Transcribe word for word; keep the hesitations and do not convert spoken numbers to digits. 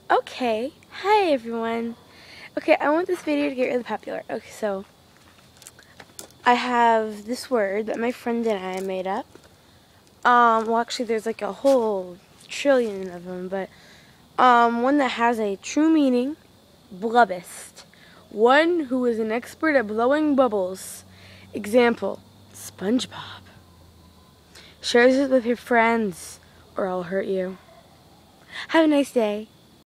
Okay, hi everyone. Okay, I want this video to get really popular. Okay, so I have this word that my friend and I made up. Um, well actually there's like a whole trillion of them, but um, one that has a true meaning, Blubbest. One who is an expert at blowing bubbles. Example, SpongeBob. Share this with your friends or I'll hurt you. Have a nice day.